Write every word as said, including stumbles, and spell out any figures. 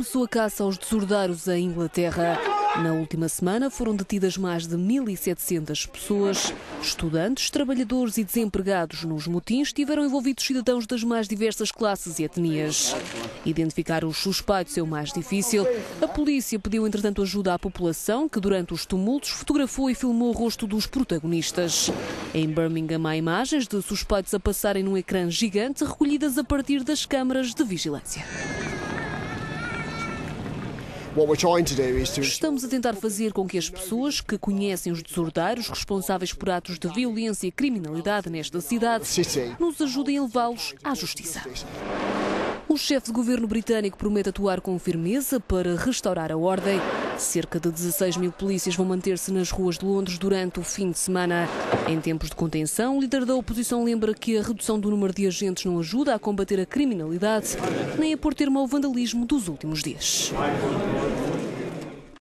regressou a caça aos desordados em Inglaterra. Na última semana foram detidas mais de mil e setecentas pessoas. Estudantes, trabalhadores e desempregados. Nos motins estiveram envolvidos cidadãos das mais diversas classes e etnias. Identificar os suspeitos é o mais difícil. A polícia pediu, entretanto, ajuda à população, que durante os tumultos fotografou e filmou o rosto dos protagonistas. Em Birmingham há imagens de suspeitos a passarem num ecrã gigante recolhidas a partir das câmaras de vigilância. Estamos a tentar fazer com que as pessoas que conhecem os desordados responsáveis por atos de violência e criminalidade nesta cidade nos ajudem a levá-los à justiça. O chefe de governo britânico promete atuar com firmeza para restaurar a ordem. Cerca de dezasseis mil polícias vão manter-se nas ruas de Londres durante o fim de semana. Em tempos de contenção, o líder da oposição lembra que a redução do número de agentes não ajuda a combater a criminalidade, nem a pôr termo ao vandalismo dos últimos dias.